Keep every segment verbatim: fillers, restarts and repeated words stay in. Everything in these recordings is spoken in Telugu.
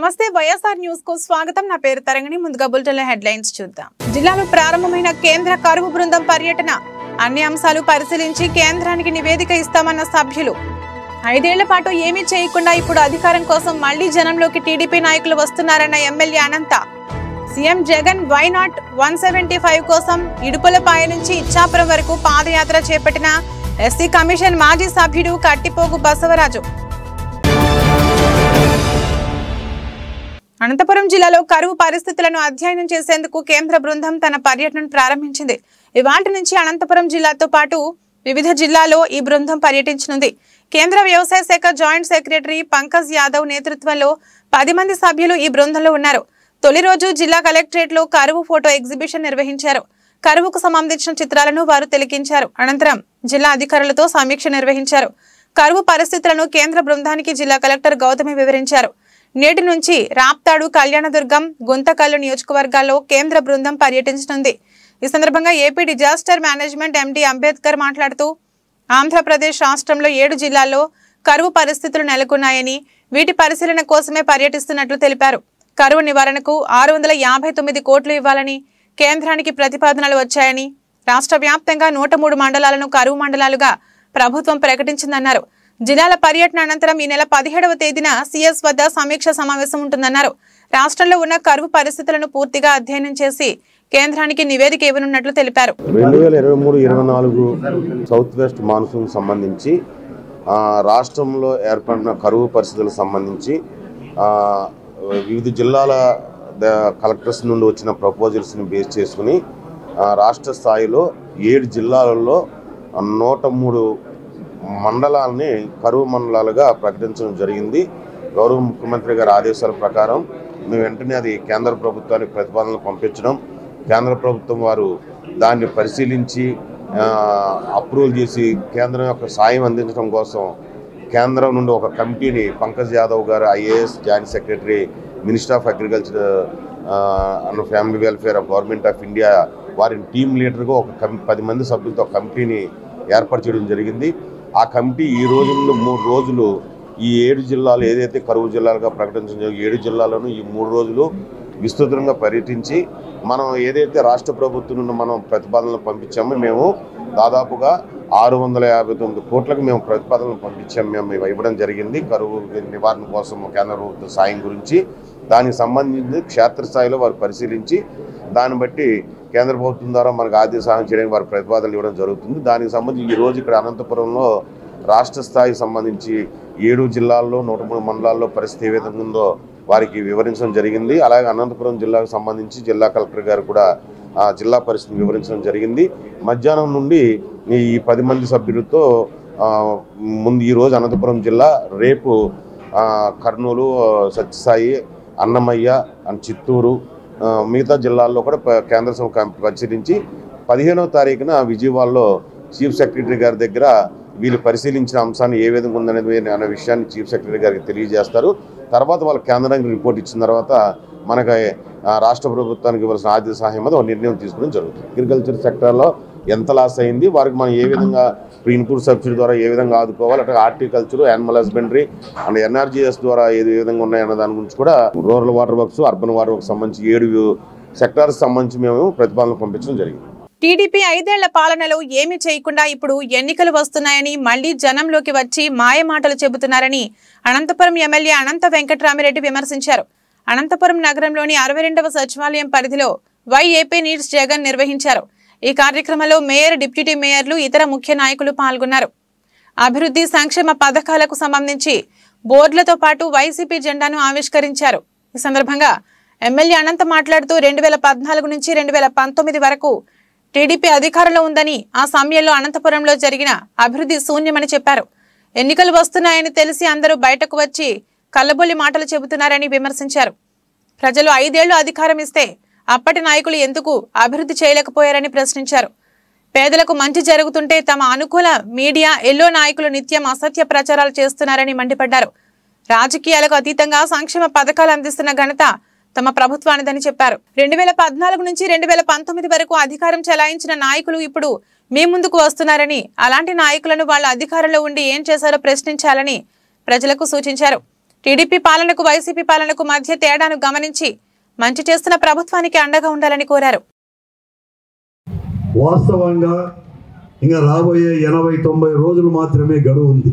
నమస్తే వైఎస్ఆర్ న్యూస్ కు స్వాగతం। నా పేరు తరంగిణి। ముందుగా బులెటిన్ హెడ్లైన్స్ చూద్దాం। జిల్లాలో ప్రారంభమైన కేంద్ర కరువు బృందం పర్యటన అన్ని అంశాలు పరిశీలించి కేంద్రానికి నివేదిక ఇస్తామన్న సభ్యులు। ఐదేళ్ల పాటు ఏమీ చేయకుండా ఇప్పుడు అధికారం కోసం మళ్లీ జనంలోకి టీడీపీ నాయకులు వస్తున్నారన్న MLA Anantha. CM Jagan why not one seventy five కోసం ఇడుపులపాయ నుంచి ఇచ్చాపురం వరకు పాదయాత్ర చేపట్టిన ఎస్సీ కమిషన్ మాజీ సభ్యుడు కట్టిపోగు బసవరాజు। అనంతపురం జిల్లాలో కరువు పరిస్థితులను అధ్యయనం చేసేందుకు కేంద్ర బృందం తన పర్యటనను ప్రారంభించింది। ఇవాల్టి నుంచి అనంతపురం జిల్లాతో పాటు వివిధ జిల్లాల్లో ఈ బృందం పర్యటించనుంది। కేంద్ర వ్యవసాయ శాఖ జాయింట్ సెక్రటరీ పంకజ్ యాదవ్ నేతృత్వంలో పది మంది సభ్యులు ఈ బృందంలో ఉన్నారు। తొలి రోజు జిల్లా కలెక్టరేట్ లో కరువు ఫోటో ఎగ్జిబిషన్ నిర్వహించారు। కరువుకు సంబంధించిన చిత్రాలను వారు తిలకించారు। అనంతరం జిల్లా అధికారులతో సమీక్ష నిర్వహించారు। కరువు పరిస్థితులను కేంద్ర బృందానికి జిల్లా కలెక్టర్ గౌతమి వివరించారు। నేటి నుంచి రాప్తాడు, కళ్యాణదుర్గం, గుంతకల్లు నియోజకవర్గాల్లో కేంద్ర బృందం పర్యటించనుంది। ఈ సందర్భంగా AP disaster management MD Ambedkar మాట్లాడుతూ ఆంధ్రప్రదేశ్ రాష్ట్రంలో ఏడు జిల్లాల్లో కరువు పరిస్థితులు నెలకొన్నాయని వీటి పరిశీలన కోసమే పర్యటిస్తున్నట్లు తెలిపారు। కరువు నివారణకు ఆరు వందల యాభై తొమ్మిది కోట్లు ఇవ్వాలని కేంద్రానికి ప్రతిపాదనలు వచ్చాయని, రాష్ట్ర వ్యాప్తంగా నూట మూడు మండలాలను కరువు మండలాలుగా ప్రభుత్వం ప్రకటించిందన్నారు। జిల్లాల పర్యటన అనంతరం ఈ నెల పదిహేడవ తేదీన సీఎస్ వద్ద సమీక్ష సమావేశం ఉంటుందన్నారు। రాష్ట్రంలో ఉన్న కరువు పరిస్థితులను పూర్తిగా అధ్యయనం చేసి కేంద్రానికి నివేదిక ఇవ్వనున్నట్లు తెలిపారు। రెండు వేల ఇరవై మూడు ఇరవై నాలుగు సౌత్ వెస్ట్ మాన్సూన్ సంబంధించి రాష్ట్రంలో ఏర్పడిన కరువు పరిస్థితులకు సంబంధించి వివిధ జిల్లాల కలెక్టర్స్ నుండి వచ్చిన ప్రపోజల్స్ని బేస్ చేసుకుని రాష్ట్ర స్థాయిలో ఏడు జిల్లాలలో నూట మూడు మండలాలని కరువు మండలాలుగా ప్రకటించడం జరిగింది। గౌరవ ముఖ్యమంత్రి గారి ఆదేశాల ప్రకారం మేము వెంటనే అది కేంద్ర ప్రభుత్వానికి ప్రతిపాదనలు పంపించడం, కేంద్ర ప్రభుత్వం వారు దాన్ని పరిశీలించి అప్రూవల్ చేసి కేంద్రం యొక్క సాయం అందించడం కోసం కేంద్రం నుండి ఒక కమిటీని Pankaj Yadav garu IAS joint secretary minister of agriculture and family welfare of government of India వారిని టీమ్ లీడర్గా ఒక కమి పది మంది సభ్యులతో కమిటీని ఏర్పాటు చేయడం జరిగింది। ఆ కమిటీ ఈ రోజు నుండి మూడు రోజులు ఈ ఏడు జిల్లాలు ఏదైతే కరువు జిల్లాలుగా ప్రకటించిన ఏడు జిల్లాలను ఈ మూడు రోజులు విస్తృతంగా పర్యటించి మనం ఏదైతే రాష్ట్ర ప్రభుత్వం నుండి మనం ప్రతిపాదనలు పంపించామో మేము దాదాపుగా ఆరు వందల యాభై తొమ్మిది కోట్లకు మేము ప్రతిపాదనలు పంపించాము మేము ఇవ్వడం జరిగింది కరువు నివారణ కోసం కేంద్ర ప్రభుత్వ సాయం గురించి। దానికి సంబంధించి క్షేత్రస్థాయిలో వారు పరిశీలించి దాన్ని బట్టి కేంద్ర ప్రభుత్వం ద్వారా మనకు ఆర్థిక సహాయం చేయడానికి వారు ప్రతిపాదనలు ఇవ్వడం జరుగుతుంది। దానికి సంబంధించి ఈరోజు ఇక్కడ అనంతపురంలో రాష్ట్ర స్థాయికి సంబంధించి ఏడు జిల్లాల్లో నూట మూడు మండలాల్లో పరిస్థితి ఏ విధంగా ఉందో వారికి వివరించడం జరిగింది। అలాగే అనంతపురం జిల్లాకు సంబంధించి జిల్లా కలెక్టర్ గారు కూడా జిల్లా పరిస్థితిని వివరించడం జరిగింది। మధ్యాహ్నం నుండి ఈ పది మంది సభ్యులతో ముందు ఈరోజు అనంతపురం జిల్లా, రేపు కర్నూలు, సత్యసాయి, అన్నమయ్య అండ్ చిత్తూరు మిగతా జిల్లాల్లో కూడా కేంద్ర పరిశీలించి పదిహేనవ తారీఖున విజయవాడలో చీఫ్ సెక్రటరీ గారి దగ్గర వీళ్ళు పరిశీలించిన అంశాన్ని ఏ విధంగా ఉందనేది అనే విషయాన్ని చీఫ్ సెక్రటరీ గారికి తెలియజేస్తారు। తర్వాత వాళ్ళ కేంద్రానికి రిపోర్ట్ ఇచ్చిన తర్వాత మనకి రాష్ట్ర ప్రభుత్వానికి ఇవ్వాల్సిన ఆర్థిక సహాయం మీద ఒక నిర్ణయం తీసుకోవడం జరుగుతుంది। అగ్రికల్చర్ సెక్టర్లో ఎంత లాస్ అయింది, వారికి మనం ఏ విధంగా ఇన్పుట్ సబ్సిడీ ద్వారా ఏ విధంగా ఆదుకోవాలి, అట్లా horticulture, animal husbandry and NREGS ద్వారా ఏ విధంగా ఉన్నాయన్న దాని గురించి కూడా rural water works, urban water works సంబంధించి ఏడు సెక్టార్స్ సంబంధించి మేము ప్రతిపాదనలు పంపించడం జరిగింది। టీడీపీ ఐదేళ్ల పాలనలో ఏమీ చేయకుండా ఇప్పుడు ఎన్నికలు వస్తున్నాయని మళ్లీ జనంలోకి వచ్చి మాయమాటలు చెబుతున్నారని అనంతపురం ఎమ్మెల్యే అనంత వెంకటరామిరెడ్డి విమర్శించారు। అనంతపురం నగరంలోని అరవై రెండవ సచివాలయం పరిధిలో వై ఏపీ నీడ్స్ జగన్ నిర్వహించారు। ఈ కార్యక్రమంలో మేయర్, డిప్యూటీ మేయర్లు, ఇతర ముఖ్య నాయకులు పాల్గొన్నారు। అభివృద్ధి సంక్షేమ పథకాలకు సంబంధించి బోర్డులతో పాటు వైసీపీ జెండాను ఆవిష్కరించారు। ఈ సందర్భంగా ఎమ్మెల్యే అనంత మాట్లాడుతూ రెండు వేల పద్నాలుగు నుంచి రెండు వేల పంతొమ్మిది వరకు టీడీపీ అధికారంలో ఉందని, ఆ సమయంలో అనంతపురంలో జరిగిన అభివృద్ధి శూన్యమని చెప్పారు। ఎన్నికలు వస్తున్నాయని తెలిసి అందరూ బయటకు వచ్చి కల్లబొల్లి మాటలు చెబుతున్నారని విమర్శించారు। ప్రజలు ఐదేళ్లు అధికారం ఇస్తే అప్పటి నాయకులు ఎందుకు అభివృద్ధి చేయలేకపోయారని ప్రశ్నించారు। పేదలకు మంచి జరుగుతుంటే తమ అనుకూల మీడియా, ఎల్లో నాయకులు నిత్యం అసత్య ప్రచారాలు చేస్తున్నారని మండిపడ్డారు। రాజకీయాలకు అతీతంగా సంక్షేమ పథకాలు అందిస్తున్న ఘనత తమ ప్రభుత్వానిదని చెప్పారు। రెండు వేల పద్నాలుగు నుంచి రెండు వేల పంతొమ్మిది వరకు అధికారం చెలాయించిన నాయకులు ఇప్పుడు మీ ముందుకు వస్తున్నారని, అలాంటి నాయకులను వాళ్ళ అధికారంలో ఉండి ఏం చేశారో ప్రశ్నించాలని ప్రజలకు సూచించారు। టీడీపీ పాలనకు వైసీపీ పాలనకు మధ్య తేడాను గమనించి మంచి చేస్తున్న ప్రభుత్వానికి అండగా ఉండాలని కోరారు. వాస్తవంగా ఇంకా రాబోయే ఎనభై తొంభై రోజులు మాత్రమే గడువు ఉంది.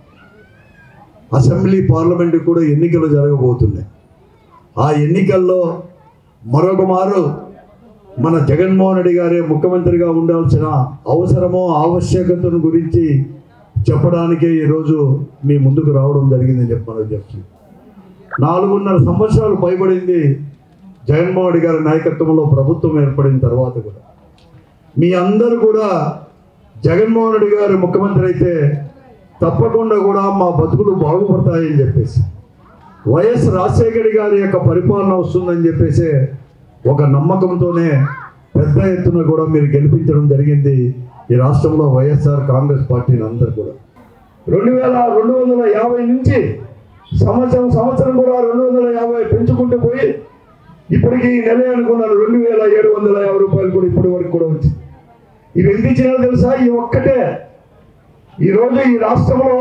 అసెంబ్లీ పార్లమెంటు కూడా ఎన్నికలు జరగబోతున్నాయి. ఆ ఎన్నికల్లో మరొక మారు మన జగన్మోహన్ రెడ్డి గారే ముఖ్యమంత్రిగా ఉండాల్సిన అవసరమో ఆవశ్యకతను గురించి చెప్పడానికే ఈరోజు మీ ముందుకు రావడం జరిగిందని చెప్పి మనకు చెప్తుంది. నాలుగున్నర సంవత్సరాలు పైబడింది జగన్మోహన్ రెడ్డి గారి నాయకత్వంలో ప్రభుత్వం ఏర్పడిన తర్వాత కూడా. మీ అందరూ కూడా జగన్మోహన్ రెడ్డి గారు ముఖ్యమంత్రి అయితే తప్పకుండా కూడా మా బతుకులు బాగుపడతాయని చెప్పేసి, వైఎస్ రాజశేఖర గారి యొక్క పరిపాలన వస్తుందని చెప్పేసి ఒక నమ్మకంతోనే పెద్ద ఎత్తున కూడా మీరు గెలిపించడం జరిగింది ఈ రాష్ట్రంలో వైఎస్ఆర్ కాంగ్రెస్ పార్టీని అందరూ కూడా. రెండు వేల రెండు వందల యాభై నుంచి సంవత్సరం సంవత్సరం కూడా రెండు వందల యాభై పెంచుకుంటూ పోయి ఇప్పటికీ నెల అనుకున్నారు రెండు వేల ఏడు వందల యాభై రూపాయలు కూడా ఇప్పటి వరకు కూడా వచ్చింది. ఇవి ఎంత ఇచ్చినారో తెలుసా? ఈ ఒక్కటే ఈరోజు ఈ రాష్ట్రంలో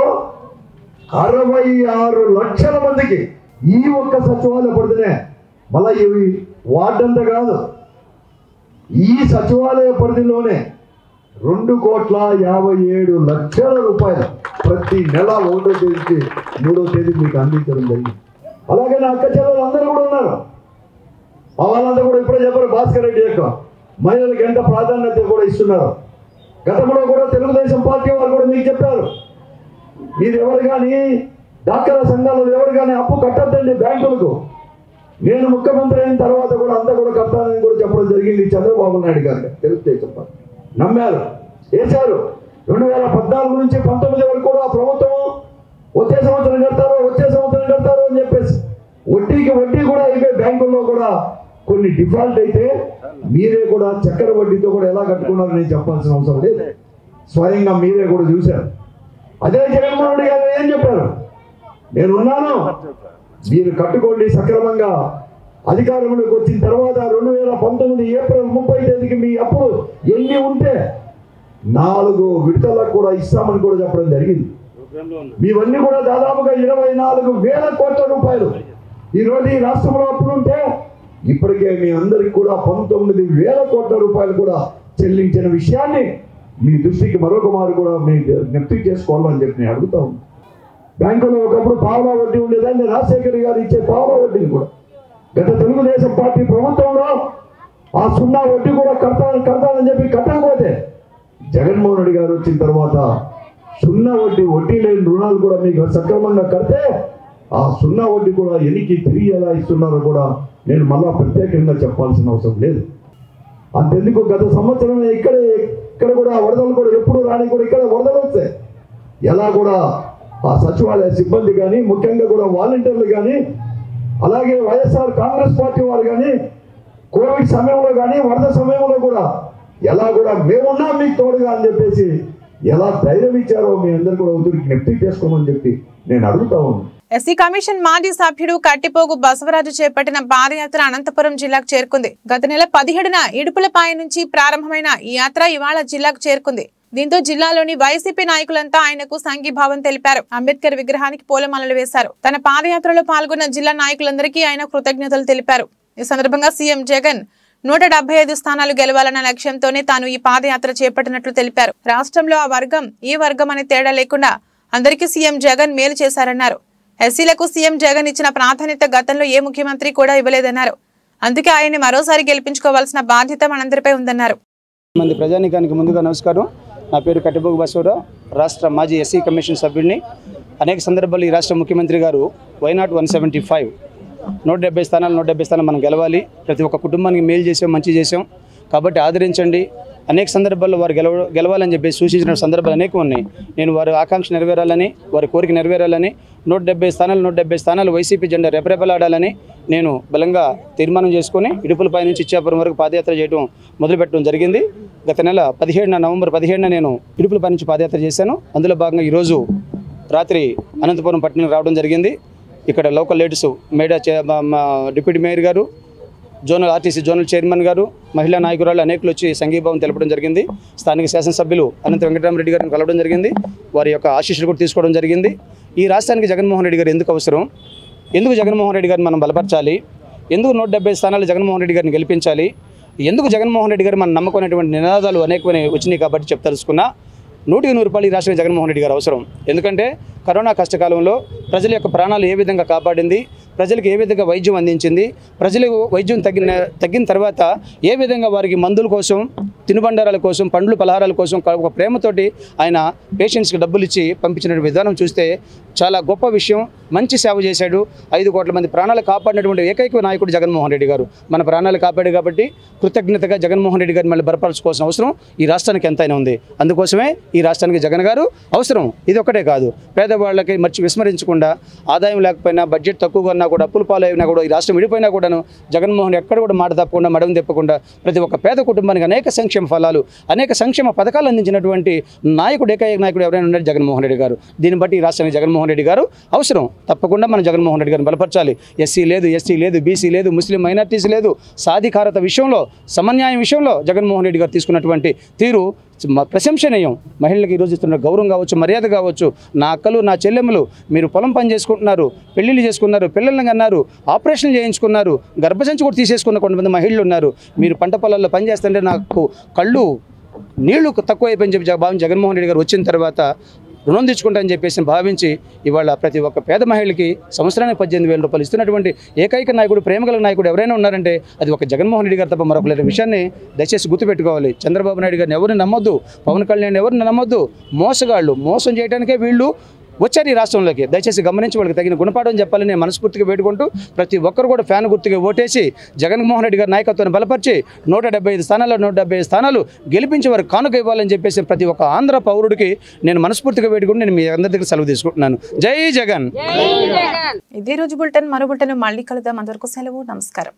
అరవై ఆరు లక్షల మందికి ఈ ఒక్క సచివాలయ పరిధినే, మళ్ళా ఇవి వార్డంతా కాదు, ఈ సచివాలయ పరిధిలోనే రెండు కోట్ల యాభై ఏడు లక్షల రూపాయలు ప్రతి నెల ఒకటో తేదీకి మూడో తేదీ మీకు అందించడం జరిగింది. అలాగే నా అక్క చెల్లెలు అందరూ కూడా ఉన్నారు. మా వాళ్ళంతా కూడా ఇప్పుడే చెప్పారు, భాస్కర్ రెడ్డి యొక్క మహిళలకు ఎంత ప్రాధాన్యత కూడా ఇస్తున్నారు. గతంలో కూడా తెలుగుదేశం పార్టీ వారు కూడా మీకు చెప్పారు, మీరు ఎవరు కానీ డాక్టర్ల సంఘాలలో ఎవరు కానీ అప్పు కట్టద్దండి బ్యాంకులకు. నేను ముఖ్యమంత్రి అయిన తర్వాత కూడా అంతా కూడా కట్టాలని కూడా చెప్పడం జరిగింది చంద్రబాబు నాయుడు గారు. తెలుగుదేశం పార్టీ నమ్మారు, వేశారు. రెండు వేల పద్నాలుగు నుంచి పంతొమ్మిది వరకు కూడా ప్రభుత్వం వచ్చే సంవత్సరం కడతారో వచ్చే సంవత్సరం కడతారో అని చెప్పేసి వడ్డీకి వడ్డీ కూడా అయిపోయి బ్యాంకుల్లో కూడా కొన్ని డిఫాల్ట్ అయితే మీరే కూడా చక్కెర వడ్డీతో కూడా ఎలా కట్టుకున్నారో నేను చెప్పాల్సిన అవసరం లేదు, స్వయంగా మీరే కూడా చూశారు. అదే జగన్మోహన్ రెడ్డి గారు ఏం చెప్పారు? నేను ఉన్నాను, మీరు కట్టుకోండి సక్రమంగా. అధికారంలోకి వచ్చిన తర్వాత రెండు వేల పంతొమ్మిది ఏప్రిల్ ముప్పై తేదీకి మీ అప్పులు ఎన్ని ఉంటే నాలుగు విడతలకు కూడా ఇస్తామని కూడా చెప్పడం జరిగింది. మీవన్నీ కూడా దాదాపుగా ఇరవై నాలుగు వేల కోట్ల రూపాయలు ఈరోజు ఈ రాష్ట్రంలో అప్పులు ఉంటే ఇప్పటికే మీ అందరికి కూడా పంతొమ్మిది వేల కోట్ల రూపాయలు కూడా చెల్లించిన విషయాన్ని మీ దృష్టికి మరొక మారు కూడా మీరు జ్ఞప్తి చేసుకోవాలని చెప్పి నేను అడుగుతా ఉన్నాను. బ్యాంకులో ఒకప్పుడు పావలా వడ్డీ ఉండేదాన్ని రాజశేఖర్ గారు ఇచ్చే పావలా వడ్డీని కూడా గత తెలుగుదేశం పార్టీ ప్రభుత్వంలో ఆ సున్నా వడ్డీ కూడా కడతాను కడతానని చెప్పి కట్టకపోతే జగన్మోహన్ రెడ్డి గారు వచ్చిన తర్వాత సున్నా వడ్డీ వడ్డీ లేని రుణాలు కూడా మీకు సక్రమంగా కడితే ఆ సున్నా వడ్డీ కూడా ఎనికి తిరిగి ఎలా ఇస్తున్నారో కూడా నేను మళ్ళా ప్రత్యేకంగా చెప్పాల్సిన అవసరం లేదు. అంతెందుకు గత సంవత్సరం ఇక్కడే ఇక్కడ కూడా వరదలు కూడా ఎప్పుడు రాని కూడా ఇక్కడ వరదలు వస్తాయి. ఎలా కూడా ఆ సచివాలయ సిబ్బంది కానీ ముఖ్యంగా కూడా వాలంటీర్లు కానీ అలాగే వైఎస్ఆర్ కాంగ్రెస్ పార్టీ వారు కానీ కోవిడ్ సమయంలో కానీ వరద సమయంలో కూడా ఎలా కూడా మేమున్నాం మీకు తోడుగా అని చెప్పేసి ఎలా ధైర్యం ఇచ్చారో మీ అందరూ కూడా ఉదురికి జ్ఞప్తి చేసుకోమని చెప్పి నేను అడుగుతా ఉన్నాను. ఎస్సీ కమిషన్ మాజీ సభ్యుడు కట్టిపోగు బసవరాజు చేపట్టిన పాదయాత్ర అనంతపురం జిల్లాకు చేరుకుంది. గత నెల పదిహేడున ఇడుపులపాయ నుంచి ప్రారంభమైన ఈ యాత్ర ఇవాళ జిల్లాకు చేరుకుంది. దీంతో జిల్లాలోని వైసీపీ నాయకులంతా ఆయనకు సంఘీభావం తెలిపారు. అంబేద్కర్ విగ్రహానికి పూలమాలలు వేశారు. తన పాదయాత్రలో పాల్గొన్న జిల్లా నాయకులందరికీ ఆయన కృతజ్ఞతలు తెలిపారు. ఈ సందర్భంగా సీఎం జగన్ నూట డెబ్బై ఐదు స్థానాలు గెలవాలన్న లక్ష్యంతోనే తాను ఈ పాదయాత్ర చేపట్టినట్లు తెలిపారు. రాష్ట్రంలో ఆ వర్గం ఈ వర్గం అనే తేడా లేకుండా అందరికీ సీఎం జగన్ మేలు చేశారన్నారు. ఎస్సీలకు సీఎం జగన్ ఇచ్చిన ప్రాధాన్యత గతంలో ఏ ముఖ్యమంత్రి కూడా ఇవ్వలేదన్నారు. అందుకే ఆయన్ని మరోసారి గెలిపించుకోవాల్సిన బాధ్యత మనందరిపై ఉందన్నారు. మంది ప్రజానికానికి ముందుగా నమస్కారం. నా పేరు కట్టిపోగు బసవరావు, రాష్ట్ర మాజీ ఎస్సీ కమిషన్ సభ్యుడిని. అనేక సందర్భాలు ఈ రాష్ట్ర ముఖ్యమంత్రి గారు why not one seventy five నూట డెబ్బై స్థానాలు నూట డెబ్బై స్థానాలు మనం గెలవాలి, ప్రతి ఒక్క కుటుంబానికి మేలు చేసాం, మంచి చేసాం కాబట్టి ఆదరించండి. అనేక సందర్భాల్లో వారు గెలవ గెలవాలని చెప్పి సూచించిన సందర్భాలు అనేకం ఉన్నాయి. నేను వారి ఆకాంక్ష నెరవేరాలని, వారి కోరిక నెరవేరాలని, నూట డెబ్బై స్థానాలు నూట డెబ్బై స్థానాలు వైసీపీ జెండా రెపరెపలాడాలని నేను బలంగా తీర్మానం చేసుకుని ఇడుపులపై నుంచి ఇచ్చాపురం వరకు పాదయాత్ర చేయడం మొదలుపెట్టడం జరిగింది. గత నెల పదిహేడున నవంబర్ పదిహేడున నేను ఇడుపులపై నుంచి పాదయాత్ర చేశాను. అందులో భాగంగా ఈరోజు రాత్రి అనంతపురం పట్టణం రావడం జరిగింది. ఇక్కడ local leaders Meda deputy mayor garu, zonal RTC zonal chairman garu, మహిళా నాయకురాలు అనేకులు వచ్చి సంఘీభావం తెలపడం జరిగింది. స్థానిక శాసనసభ్యులు అనంత వెంకటరామరెడ్డి గారిని కలవడం జరిగింది. వారి యొక్క ఆశీస్సులు కూడా తీసుకోవడం జరిగింది. ఈ రాష్ట్రానికి జగన్మోహన్ రెడ్డి గారు ఎందుకు అవసరం, ఎందుకు జగన్మోహన్ రెడ్డి గారిని మనం బలపరచాలి, ఎందుకు నూట డెబ్బై స్థానాలు జగన్మోహన్ రెడ్డి గారిని గెలిపించాలి, ఎందుకు జగన్మోహన్ రెడ్డి గారు మనం నమ్మకునేటువంటి నినాదాలు అనేకమైన వచ్చినాయి కాబట్టి చెప్తలుసుకున్నా నూటికి నూరు రూపాయలు ఈ రాష్ట్రానికి జగన్మోహన్ రెడ్డి గారు అవసరం. ఎందుకంటే కరోనా కష్టకాలంలో ప్రజల యొక్క ప్రాణాలు ఏ విధంగా కాపాడింది, ప్రజలకు ఏ విధంగా వైద్యం అందించింది, ప్రజలకు వైద్యం తగ్గిన తగ్గిన తర్వాత ఏ విధంగా వారికి మందుల కోసం, తినుబండారాల కోసం, పండ్లు పలహారాల కోసం ఒక ప్రేమతోటి ఆయన పేషెంట్స్కి డబ్బులు ఇచ్చి పంపించిన విధానం చూస్తే చాలా గొప్ప విషయం. మంచి సేవ చేశాడు. ఐదు కోట్ల మంది ప్రాణాలు కాపాడినటువంటి ఏకైక నాయకుడు జగన్మోహన్ రెడ్డి గారు. మన ప్రాణాలు కాపాడు కాబట్టి కృతజ్ఞతగా జగన్మోహన్ రెడ్డి గారిని మళ్ళీ బలపరచుకోవాల్సిన అవసరం ఈ రాష్ట్రానికి ఎంతైనా ఉంది. అందుకోసమే ఈ రాష్ట్రానికి జగన్ గారు అవసరం. ఇది ఒకటే కాదు, పేదవాళ్ళకి మర్చి విస్మరించకుండా ఆదాయం లేకపోయినా, బడ్జెట్ తక్కువగా ఉన్నా కూడా, అప్పుల పాలైనా కూడా, ఈ రాష్ట్రం విడిపోయినా కూడాను జగన్మోహన్ ఎక్కడ కూడా మాట తప్పకుండా, మడవం తిప్పకుండా ప్రతి ఒక్క పేద కుటుంబానికి అనేక సంక్షేమ ఫలాలు, అనేక సంక్షేమ పథకాలు అందించినటువంటి నాయకుడు, ఏకైక నాయకుడు ఎవరైనా ఉన్నారు జగన్మోహన్ రెడ్డి గారు. దీన్ని బట్టి ఈ రాష్ట్రానికి జగన్మోహన్ రెడ్డి గారు అవసరం. తప్పకుండా మనం జగన్మోహన్ రెడ్డి గారిని బలపరచాలి. ఎస్సీ లేదు, ఎస్టీ లేదు, బీసీ లేదు, ముస్లిం మైనార్టీస్ లేదు, సాధికారత విషయంలో, సమన్యాయం విషయంలో జగన్మోహన్ రెడ్డి గారు తీసుకున్నటువంటి తీరు ప్రశంసనీయం. మహిళలకు ఈరోజు ఇస్తున్న గౌరవం కావచ్చు, మర్యాద కావచ్చు. నా అక్కలు, నా చెల్లెమ్మలు మీరు పొలం పని చేసుకుంటున్నారు, పెళ్ళిళ్ళు చేసుకున్నారు, పిల్లల్ని కన్నారు, ఆపరేషన్లు చేయించుకున్నారు, గర్భసంచి కూడా తీసేసుకున్న కొంతమంది మహిళలు ఉన్నారు. మీరు పంట పొలాల్లో పని చేస్తుంటే నాకు కళ్ళు నీళ్లు తక్కువ అయిపోయింది చెప్పి భావించి జగన్మోహన్ రెడ్డి గారు వచ్చిన తర్వాత రుణం తెచ్చుకుంటారని చెప్పేసి భావించి ఇవాళ ప్రతి ఒక్క పేద మహిళకి సంవత్సరానికి పద్దెనిమిది వేల రూపాయలు ఇస్తున్నటువంటి ఏకైక నాయకుడు, ప్రేమగల నాయకుడు ఎవరైనా ఉన్నారంటే అది ఒక జగన్మోహన్ రెడ్డి గారు తప్ప మరొక లేని విషయాన్ని దయచేసి గుర్తుపెట్టుకోవాలి. చంద్రబాబు నాయుడు గారిని ఎవరిని నమ్మొద్దు, పవన్ కళ్యాణ్ ఎవరిని నమ్మొద్దు. మోసగాళ్ళు, మోసం చేయడానికే వీళ్ళు వచ్చారు ఈ రాష్ట్రంలోకి. దయచేసి గమనించి వాళ్ళకి తగిన గుణపాఠం చెప్పాలని నేను మనస్ఫూర్తిగా వేడుకుంటూ ప్రతి ఒక్కరు కూడా ఫ్యాన్ గుర్తుగా ఓటేసి జగన్మోహన్ రెడ్డి గారి నాయకత్వాన్ని బలపరిచి నూట డెబ్బై ఐదు స్థానాల్లో నూట డెబ్బై ఐదు స్థానాలు గెలిపించి వారికి కానుక ఇవ్వాలని చెప్పేసి ప్రతి ఒక్క ఆంధ్ర పౌరుడికి నేను మనస్ఫూర్తిగా వేడుకుంటూ నేను మీ అందరి దగ్గర సెలవు తీసుకుంటున్నాను. జై జగన్. ఇదే రోజు బులెటిన్. మరో బులెటిన్ మళ్ళీ కలుద్దాం. అంతవరకు సెలవు. నమస్కారం.